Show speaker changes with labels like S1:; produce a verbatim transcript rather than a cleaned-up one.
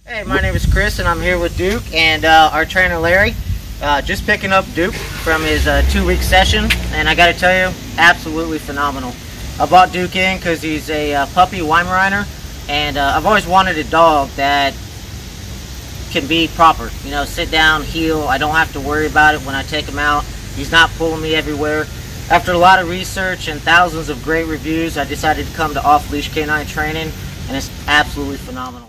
S1: Hey, my name is Chris and I'm here with Duke and uh, our trainer Larry. Uh, just picking up Duke from his uh, two-week session, and I gotta tell you, absolutely phenomenal. I bought Duke in because he's a uh, puppy Weimaraner, and uh, I've always wanted a dog that can be proper. You know, sit down, heel. I don't have to worry about it when I take him out. He's not pulling me everywhere. After a lot of research and thousands of great reviews, I decided to come to Off-Leash Canine Training, and it's absolutely phenomenal.